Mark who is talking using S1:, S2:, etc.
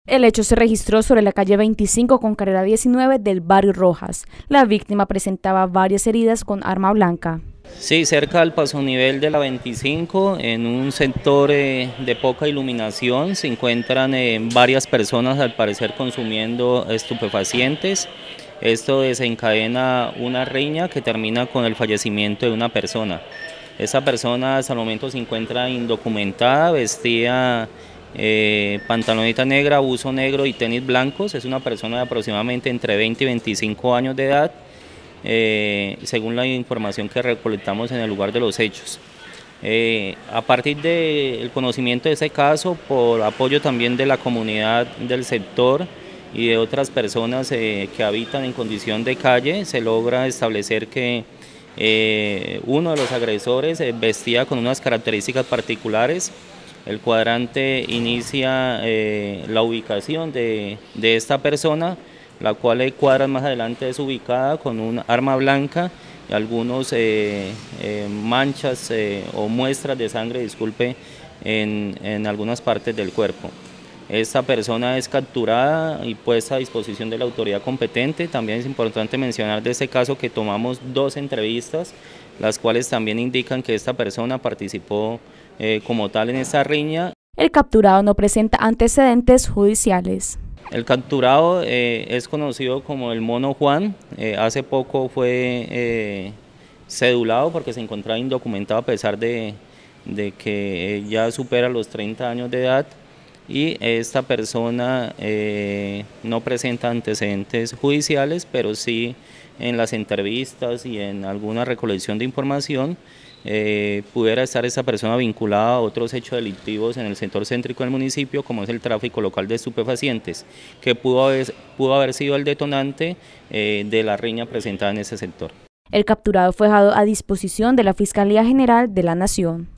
S1: El hecho se registró sobre la calle 25 con carrera 19 del barrio Rojas. La víctima presentaba varias heridas con arma blanca.
S2: Sí, cerca del pasonivel de la 25, en un sector de poca iluminación, se encuentran varias personas al parecer consumiendo estupefacientes. Esto desencadena una riña que termina con el fallecimiento de una persona. Esa persona hasta el momento se encuentra indocumentada, vestía pantaloneta negra, buzo negro y tenis blancos. Es una persona de aproximadamente entre 20 y 25 años de edad. Según la información que recolectamos en el lugar de los hechos. A partir del conocimiento de ese caso, por apoyo también de la comunidad del sector y de otras personas que habitan en condición de calle, se logra establecer que uno de los agresores vestía con unas características particulares. El cuadrante inicia la ubicación de esta persona, la cual cuadras más adelante es ubicada con un arma blanca y algunos manchas o muestras de sangre, disculpe, en algunas partes del cuerpo. Esta persona es capturada y puesta a disposición de la autoridad competente. También es importante mencionar de este caso que tomamos 2 entrevistas, las cuales también indican que esta persona participó como tal en esta riña.
S1: El capturado no presenta antecedentes judiciales.
S2: El capturado es conocido como el Mono Juan. Hace poco fue cedulado porque se encontraba indocumentado a pesar de que ya supera los 30 años de edad, y esta persona no presenta antecedentes judiciales, pero sí en las entrevistas y en alguna recolección de información pudiera estar esta persona vinculada a otros hechos delictivos en el sector céntrico del municipio, como es el tráfico local de estupefacientes, que pudo haber sido el detonante de la riña presentada en ese sector.
S1: El capturado fue dejado a disposición de la Fiscalía General de la Nación.